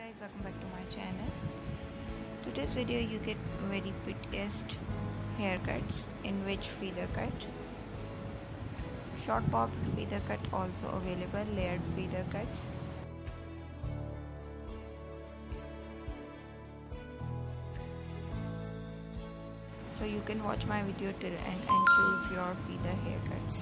guys, welcome back to my channel. Today's video you get very prettiest haircuts, in which feather cut, short bob feather cut also available, layered feather cuts. So you can watch my video till end and choose your feather haircuts.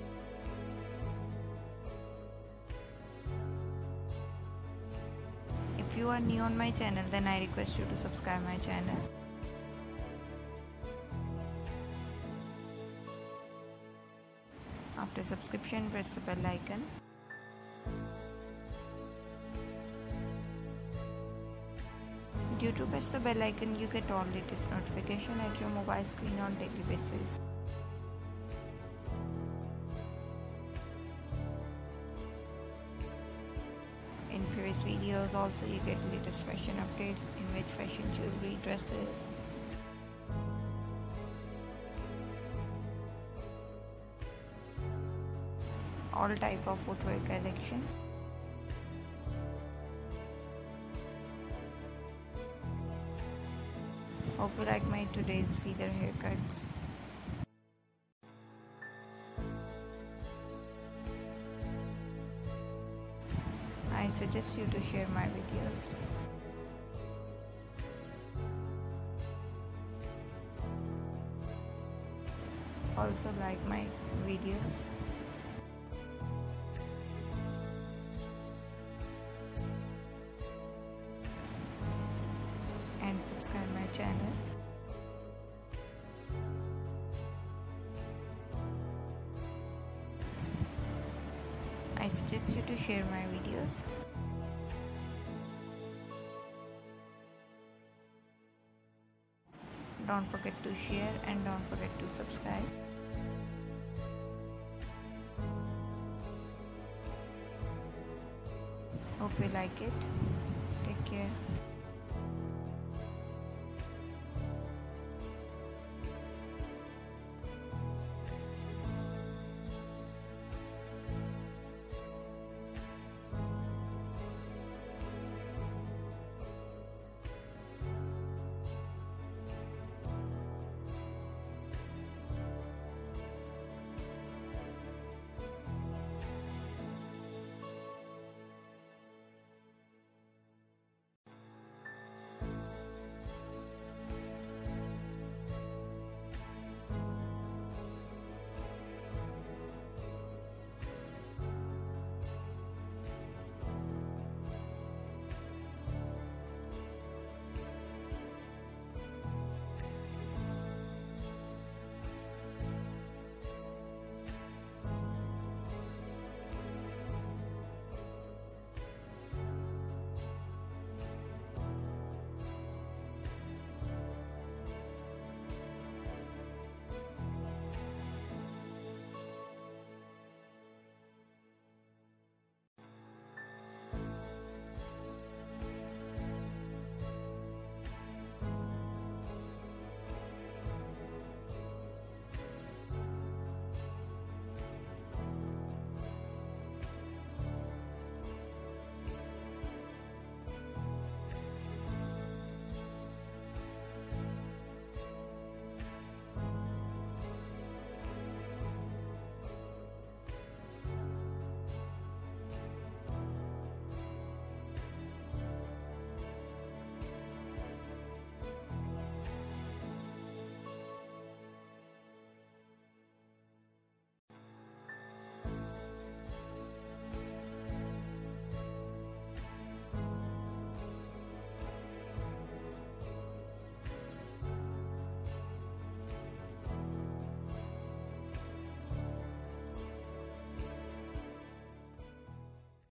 If you are new on my channel, then I request you to subscribe my channel. After subscription, press the bell icon. Due to press the bell icon, you get all latest notification at your mobile screen on daily basis. In previous videos also you get latest fashion updates, in which fashion jewelry, dresses, all type of footwear collection. Hope you like my today's feather haircuts. I suggest you to share my videos. Also like my videos. And subscribe my channel. I suggest you to share my videos. Don't forget to share and don't forget to subscribe. Hope you like it. Take care.